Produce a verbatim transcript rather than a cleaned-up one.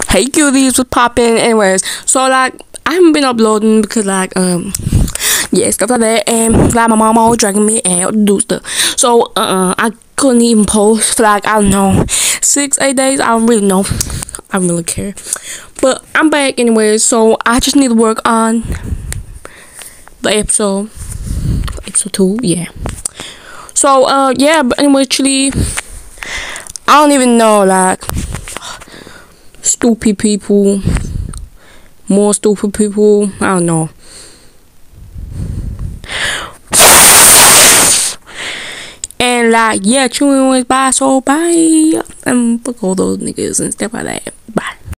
Hey cuties, what's poppin'? Anyways, so like I haven't been uploading because like um yeah, stuff like that, and like my mom always dragging me out to do stuff. So uh, uh I couldn't even post for like I don't know six eight days. I don't really know. I don't really care. But I'm back anyways, so I just need to work on the episode episode two. Yeah. So uh yeah, but anyway, actually I don't even know like stupid people, more stupid people. I don't know. And like yeah, chewing was bye, so bye. And fuck all those niggas and stuff like that. Bye.